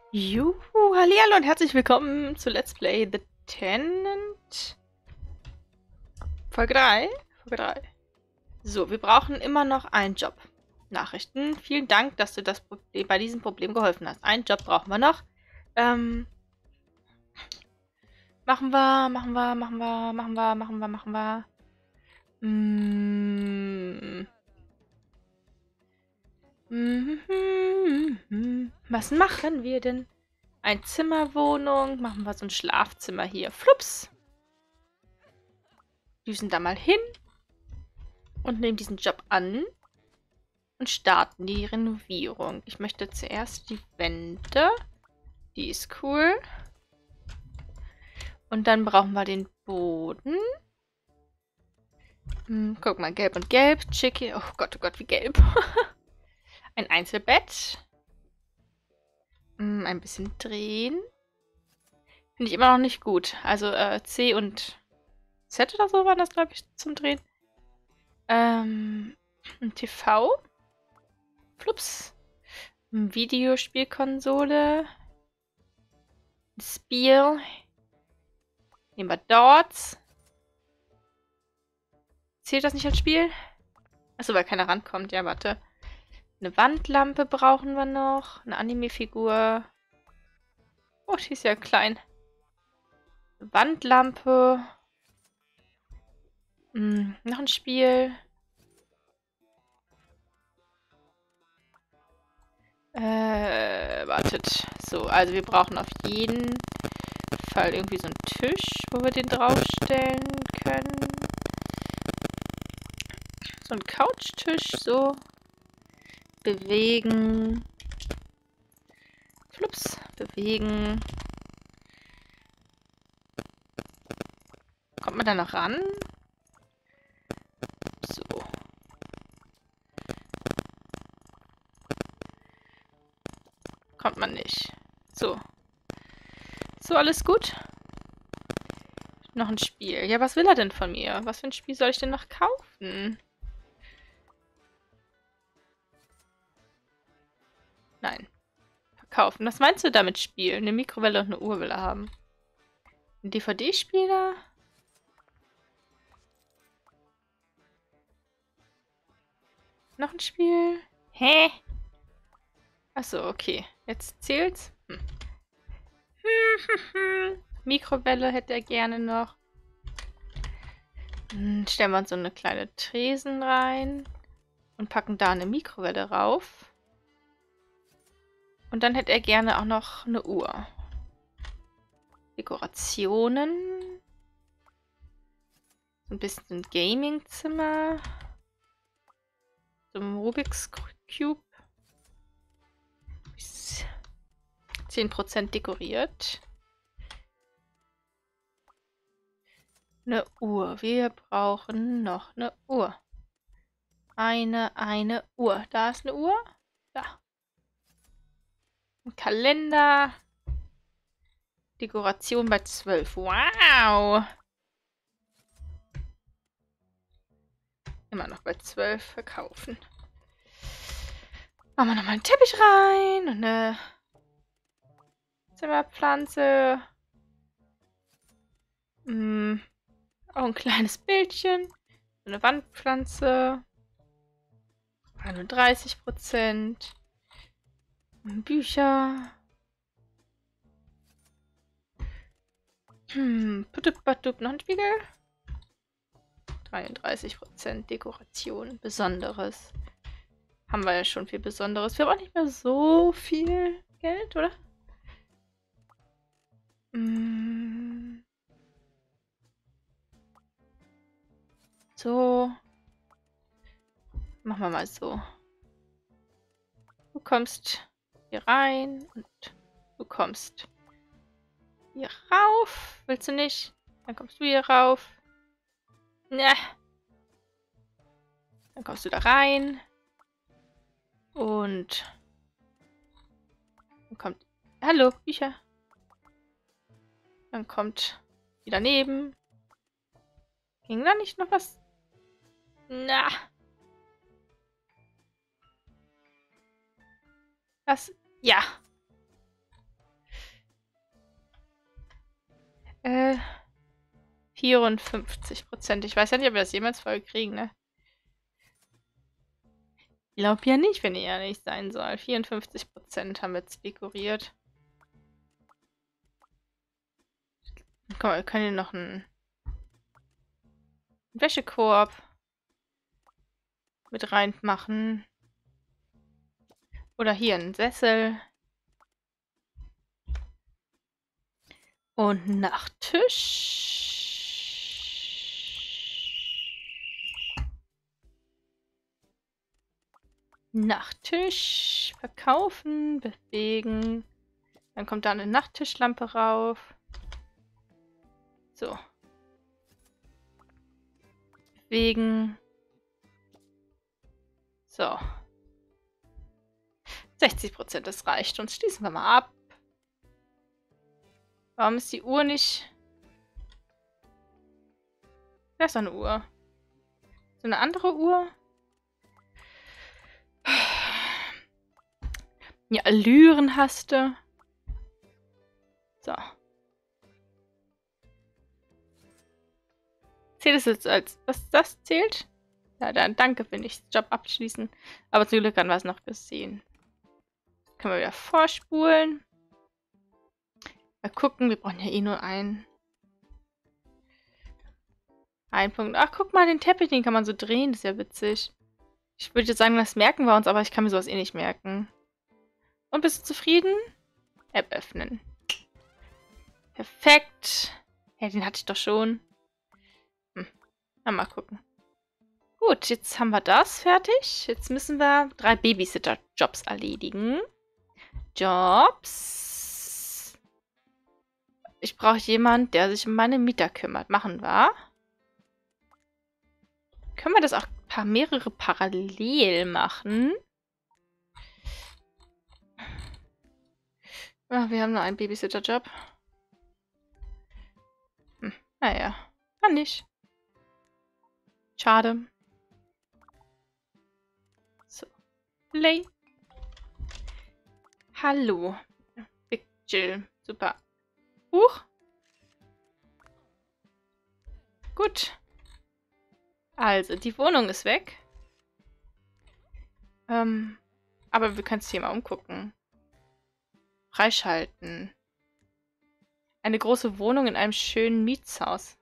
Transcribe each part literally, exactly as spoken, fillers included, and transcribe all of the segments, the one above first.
Juhu, hallihallo und herzlich willkommen zu Let's Play The Tenant. Folge drei. Folge drei. So, wir brauchen immer noch einen Job. Nachrichten. Vielen Dank, dass du das Problem, bei diesem Problem geholfen hast. Einen Job brauchen wir noch. Ähm, machen wir, machen wir, machen wir, machen wir, machen wir, machen wir. Mm. Mhm. Was machen wir denn? Ein Zimmerwohnung. Machen wir so ein Schlafzimmer hier. Flups. Düsen da mal hin und nehmen diesen Job an und starten die Renovierung. Ich möchte zuerst die Wände. Die ist cool. Und dann brauchen wir den Boden. Hm, guck mal, gelb und gelb. Chicky. Oh Gott, oh Gott, wie gelb. Ein Einzelbett. Hm, ein bisschen drehen. Finde ich immer noch nicht gut. Also äh, C und Z oder so waren das, glaube ich, zum Drehen. Ähm, ein T V. Flups. Eine Videospielkonsole. Ein Spiel. Nehmen wir Darts. Zählt das nicht als Spiel? Achso, weil keiner rankommt. Ja, warte. Eine Wandlampe brauchen wir noch. Eine Anime-Figur. Oh, die ist ja klein. Eine Wandlampe. Hm, noch ein Spiel. Äh, wartet. So, also wir brauchen auf jeden Fall irgendwie so einen Tisch, wo wir den draufstellen können. So ein Couchtisch, so. Bewegen. Flups, bewegen. Kommt man da noch ran? So. Kommt man nicht. So. So, alles gut? Noch ein Spiel. Ja, was will er denn von mir? Was für ein Spiel soll ich denn noch kaufen? Nein. Verkaufen. Was meinst du damit spielen? Eine Mikrowelle und eine Uhr will er haben. Ein D V D-Spieler? Noch ein Spiel? Hä? Achso, okay. Jetzt zählt's. Hm. Mikrowelle hätte er gerne noch. Dann stellen wir uns so eine kleine Tresen rein und packen da eine Mikrowelle rauf. Und dann hätte er gerne auch noch eine Uhr. Dekorationen. So ein bisschen Gaming-Zimmer. So ein Rubik's Cube. zehn Prozent dekoriert. Eine Uhr. Wir brauchen noch eine Uhr. Eine, eine Uhr. Da ist eine Uhr. Da. Ein Kalender. Dekoration bei zwölf. Wow. Immer noch bei zwölf verkaufen. Machen wir nochmal einen Teppich rein. Und eine Zimmerpflanze. Hm. Auch ein kleines Bildchen. Eine Wandpflanze. einunddreißig Prozent. Bücher. Hm. Putup, noch ein Spiegel. dreiunddreißig Prozent Dekoration. Besonderes. Haben wir ja schon viel Besonderes. Wir haben auch nicht mehr so viel Geld, oder? Mm. So. Machen wir mal so. Du kommst hier rein und du kommst hier rauf. Willst du nicht? Dann kommst du hier rauf. Ne. Dann kommst du da rein. Und dann kommt... Hallo, Bücher. Dann kommt die daneben. Ging da nicht noch was? Na. Was? Ja. Äh, vierundfünfzig Prozent. Ich weiß ja nicht, ob wir das jemals voll kriegen, ne? Ich glaube ja nicht, wenn ihr ehrlich sein soll. vierundfünfzig Prozent haben wir jetzt dekoriert. Komm, wir können hier noch einen Wäschekorb mit reinmachen. Oder hier einen Sessel. Und einen Nachttisch. Nachttisch. Verkaufen, bewegen. Dann kommt da eine Nachttischlampe rauf. So. Bewegen. So. sechzig Prozent, das reicht uns. Schließen wir mal ab. Warum ist die Uhr nicht... Da ist doch eine Uhr. So eine andere Uhr? Ja, Allüren hast du. So. Zählt es jetzt als... Was das zählt? Ja, dann danke, finde ich. Job abschließen. Aber zum Glück haben wir es noch gesehen. Können wir wieder vorspulen. Mal gucken, wir brauchen ja eh nur einen. Ein Punkt. Ach, guck mal, den Teppich, den kann man so drehen. Das ist ja witzig. Ich würde jetzt sagen, das merken wir uns, aber ich kann mir sowas eh nicht merken. Und bist du zufrieden? App öffnen. Perfekt. Ja, den hatte ich doch schon. Hm. Na, mal gucken. Gut, jetzt haben wir das fertig. Jetzt müssen wir drei Babysitter-Jobs erledigen. Jobs. Ich brauche jemanden, der sich um meine Mieter kümmert. Machen wir. Können wir das auch paar mehrere parallel machen? Ach, wir haben nur einen Babysitter-Job. Hm, naja, kann nicht. Schade. So. Play. Hallo. Big Jill. Super. Huch. Gut. Also, die Wohnung ist weg. Ähm, aber wir können es hier mal umgucken. Freischalten. Eine große Wohnung in einem schönen Mietshaus.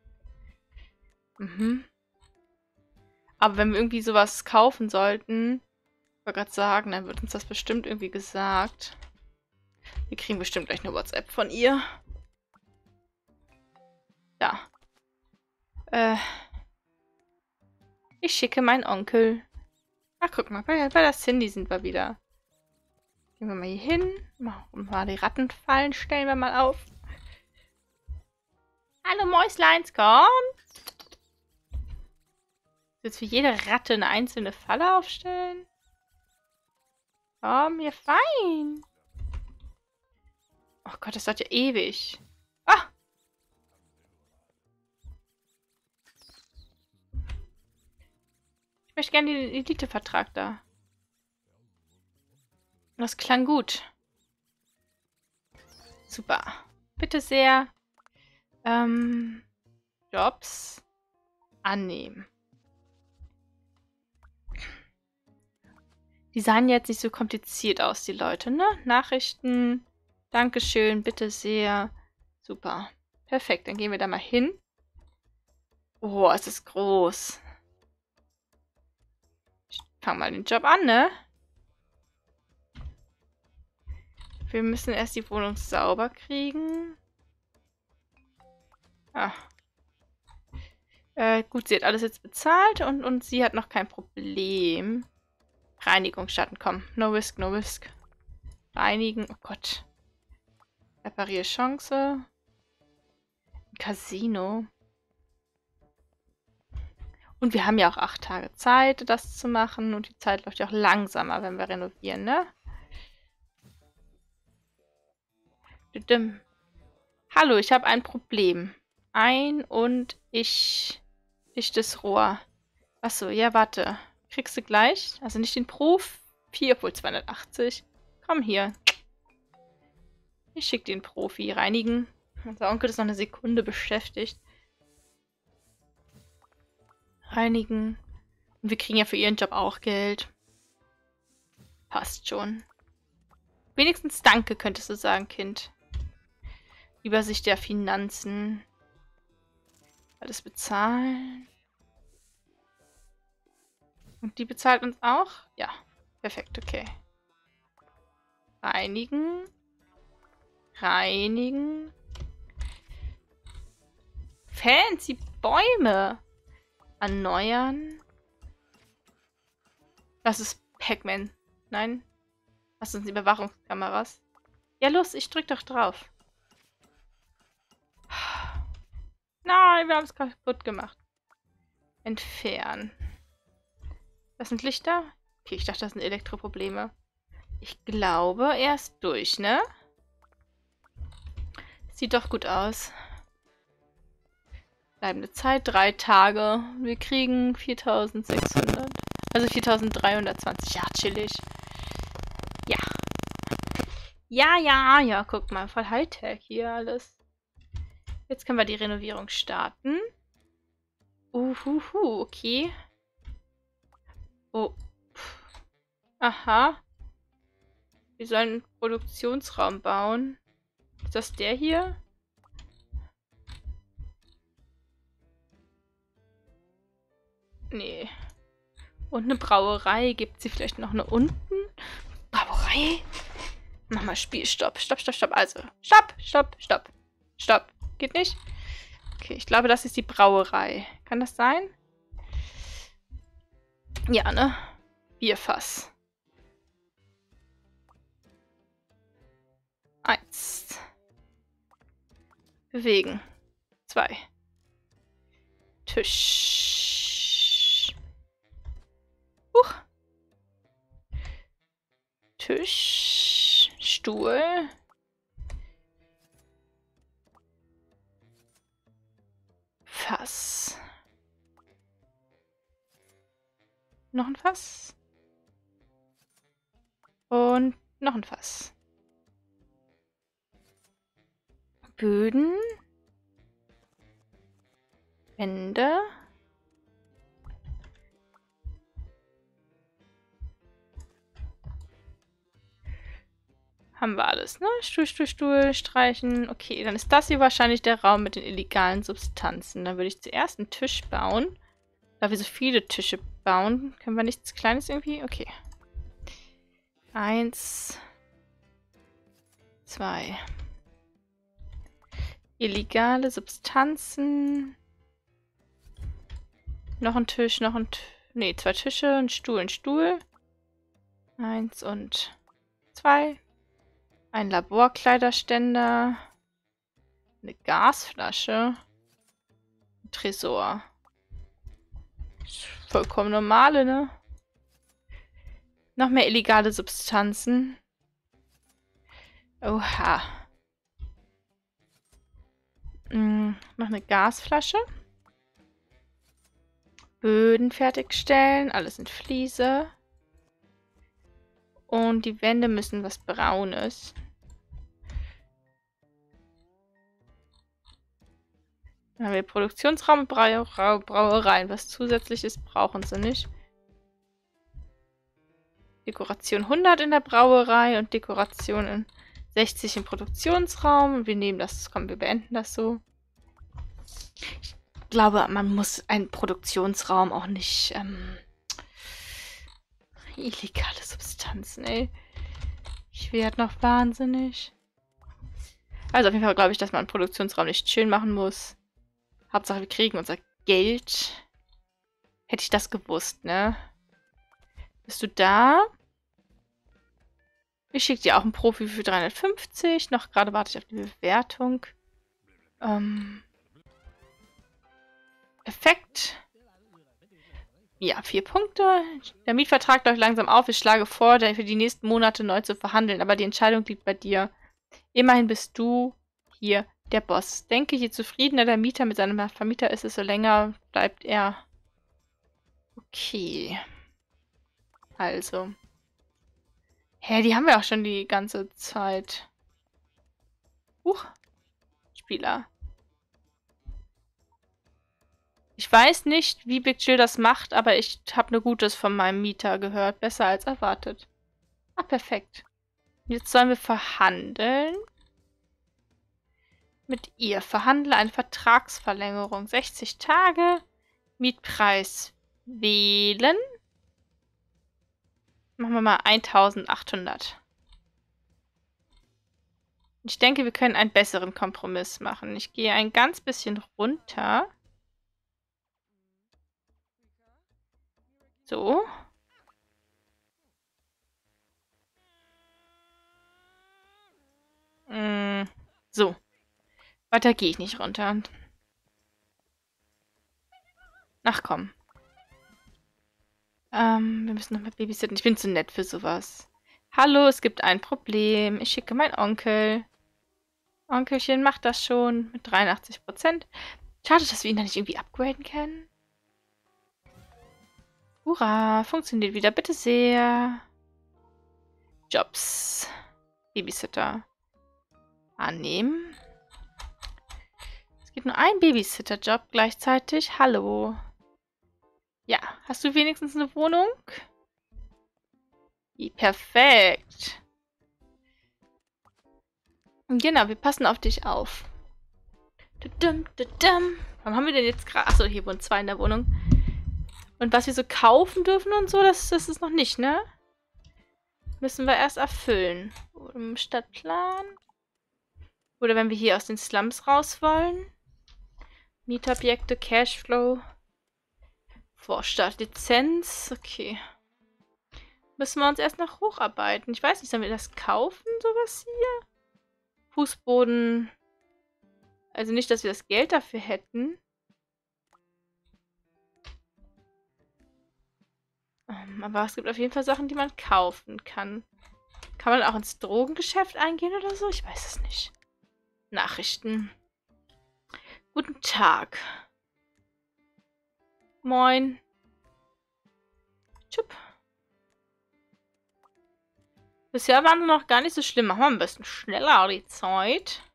Mhm. Aber wenn wir irgendwie sowas kaufen sollten, ich wollte gerade sagen, dann wird uns das bestimmt irgendwie gesagt. Wir kriegen bestimmt gleich eine WhatsApp von ihr. Ja. Äh. Ich schicke meinen Onkel. Ach, guck mal, bei, bei der Cindy sind wir wieder. Gehen wir mal hier hin. Machen mal die Rattenfallen, stellen wir mal auf. Hallo Mäusleins, komm! Jetzt für jede Ratte eine einzelne Falle aufstellen? Komm, hier fein. Oh Gott, das dauert ja ewig. Ah! Ich möchte gerne den Elite-Vertrag da. Das klang gut. Super. Bitte sehr. Ähm, Jobs annehmen. Die sahen jetzt nicht so kompliziert aus, die Leute, ne? Nachrichten. Dankeschön, bitte sehr. Super. Perfekt, dann gehen wir da mal hin. Oh, es ist groß. Ich fang mal den Job an, ne? Wir müssen erst die Wohnung sauber kriegen. Ah. Äh, gut, sie hat alles jetzt bezahlt und, und sie hat noch kein Problem. Reinigung starten, komm. No risk, no risk. Reinigen, oh Gott. Reparierchance. Casino. Und wir haben ja auch acht Tage Zeit, das zu machen. Und die Zeit läuft ja auch langsamer, wenn wir renovieren, ne? Hallo, ich habe ein Problem. Ein und ich... Dichtes Rohr. Achso, ja, warte. Kriegst du gleich? Also nicht den Profi, obwohl zweihundertachtzig. Komm hier. Ich schicke den Profi. Reinigen. Unser Onkel ist noch eine Sekunde beschäftigt. Reinigen. Und wir kriegen ja für ihren Job auch Geld. Passt schon. Wenigstens danke, könntest du sagen, Kind. Übersicht der Finanzen. Alles bezahlen. Und die bezahlt uns auch? Ja. Perfekt, okay. Reinigen. Reinigen. Fancy Bäume. Erneuern. Das ist Pac-Man. Nein. Was sind die Überwachungskameras? Ja, los, ich drück doch drauf. Nein, wir haben es kaputt gemacht. Entfernen. Das sind Lichter? Okay, ich dachte, das sind Elektroprobleme. Ich glaube, er ist durch, ne? Sieht doch gut aus. Bleibende Zeit, drei Tage. Wir kriegen viertausendsechshundert. Also viertausenddreihundertzwanzig. Ja, chillig. Ja. Ja, ja, ja. Guck mal, voll Hightech hier alles. Jetzt können wir die Renovierung starten. Uhuhu, okay. Oh. Aha. Wir sollen einen Produktionsraum bauen. Ist das der hier? Nee. Und eine Brauerei. Gibt sie vielleicht noch eine unten? Brauerei? Mach mal Spielstopp. Stopp, stopp, stopp. Also, stopp, stopp, stopp. Stopp. Geht nicht? Okay, ich glaube, das ist die Brauerei. Kann das sein? Ja, ne? Bierfass. Eins. Bewegen. Zwei. Tisch. Huch. Tisch. Stuhl. Fass. Noch ein Fass. Und noch ein Fass. Böden. Wände. Haben wir alles, ne? Stuhl, Stuhl, Stuhl, streichen. Okay, dann ist das hier wahrscheinlich der Raum mit den illegalen Substanzen. Dann würde ich zuerst einen Tisch bauen. Da wir so viele Tische bauen, können wir nichts Kleines irgendwie? Okay. Eins. Zwei. Illegale Substanzen. Noch ein Tisch, noch ein... T nee, zwei Tische, ein Stuhl, ein Stuhl. Eins und zwei. Ein Laborkleiderständer. Eine Gasflasche. Ein Tresor. Vollkommen normale, ne? Noch mehr illegale Substanzen. Oha. Hm, noch eine Gasflasche. Böden fertigstellen. Alles in Fliese. Und die Wände müssen was Braunes. Dann haben wir Produktionsraum und Brau Brau Brauereien. Was Zusätzliches brauchen sie nicht. Dekoration hundert in der Brauerei und Dekoration in sechzig im Produktionsraum. Und wir nehmen das, komm, wir beenden das so. Ich glaube, man muss einen Produktionsraum auch nicht... Ähm, illegale Substanzen, ey. Ich werde noch wahnsinnig. Also auf jeden Fall glaube ich, dass man einen Produktionsraum nicht schön machen muss. Hauptsache, wir kriegen unser Geld. Hätte ich das gewusst, ne? Bist du da? Ich schicke dir auch einen Profi für dreihundertfünfzig. Noch gerade warte ich auf die Bewertung. Ähm. Perfekt. Ja, vier Punkte. Der Mietvertrag läuft langsam auf. Ich schlage vor, für die nächsten Monate neu zu verhandeln. Aber die Entscheidung liegt bei dir. Immerhin bist du hier der Boss. Denke, je zufriedener der Mieter mit seinem Vermieter ist, desto länger bleibt er. Okay. Also. Hä, die haben wir auch schon die ganze Zeit. Huch. Spieler. Ich weiß nicht, wie Big Chill das macht, aber ich habe nur Gutes von meinem Mieter gehört. Besser als erwartet. Ah, perfekt. Jetzt sollen wir verhandeln. Mit ihr. Verhandle eine Vertragsverlängerung. sechzig Tage. Mietpreis wählen. Machen wir mal eintausendachthundert. Ich denke, wir können einen besseren Kompromiss machen. Ich gehe ein ganz bisschen runter. So. Mm, so. Weiter gehe ich nicht runter. Ach komm. Ähm, wir müssen noch mal babysitten. Ich bin zu nett für sowas. Hallo, es gibt ein Problem. Ich schicke meinen Onkel. Onkelchen macht das schon mit dreiundachtzig Prozent. Schade, dass wir ihn da nicht irgendwie upgraden können. Hurra, funktioniert wieder. Bitte sehr. Jobs. Babysitter. Annehmen. Es gibt nur einen Babysitter-Job gleichzeitig. Hallo. Ja, hast du wenigstens eine Wohnung? Perfekt. Genau, wir passen auf dich auf. Warum haben wir denn jetzt gerade... Achso, hier wohnen zwei in der Wohnung. Und was wir so kaufen dürfen und so, das, das ist noch nicht, ne? Müssen wir erst erfüllen. Im Stadtplan. Oder wenn wir hier aus den Slums raus wollen. Mietobjekte, Cashflow. Vorstadt, Lizenz. Okay. Müssen wir uns erst noch hocharbeiten. Ich weiß nicht, sollen wir das kaufen, sowas hier? Fußboden. Also nicht, dass wir das Geld dafür hätten. Um, aber es gibt auf jeden Fall Sachen, die man kaufen kann. Kann man auch ins Drogengeschäft eingehen oder so? Ich weiß es nicht. Nachrichten. Guten Tag. Moin. Tschüpp. Bisher waren sie noch gar nicht so schlimm. Machen wir am besten schneller die Zeit.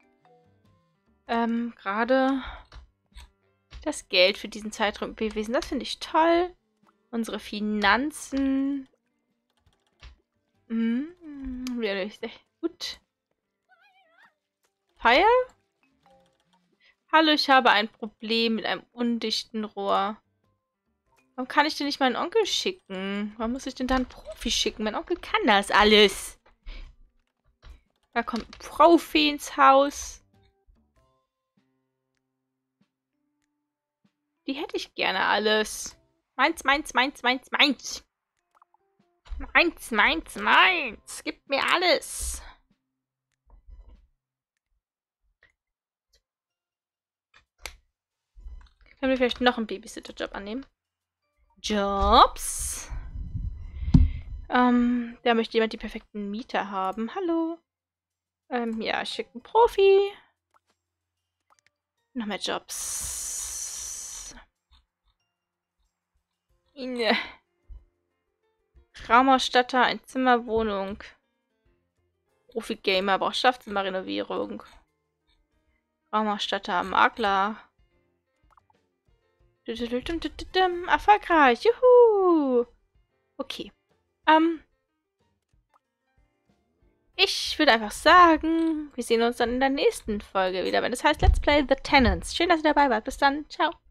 Ähm, gerade das Geld für diesen Zeitraum gewesen. Das finde ich toll. Unsere Finanzen. Mhm. Wieder sehr gut. Pfeil? Hallo, ich habe ein Problem mit einem undichten Rohr. Warum kann ich denn nicht meinen Onkel schicken? Warum muss ich denn da einen Profi schicken? Mein Onkel kann das alles. Da kommt ein Profi ins Haus. Die hätte ich gerne alles. Meins, meins, meins, meins, meins. Meins, meins, meins. Gib mir alles. Können wir vielleicht noch einen Babysitter-Job annehmen? Jobs. Ähm, da möchte jemand die perfekten Mieter haben. Hallo. Ähm, ja, ich schicke einen Profi. Noch mehr Jobs. Ja. Raumausstatter, ein Zimmerwohnung. Profi-Gamer, braucht Schlafzimmerrenovierung. Raumausstatter, Makler. Erfolgreich, juhu! Okay. Ähm. Ich würde einfach sagen, wir sehen uns dann in der nächsten Folge wieder, wenn das heißt Let's Play The Tenants. Schön, dass ihr dabei wart. Bis dann. Ciao.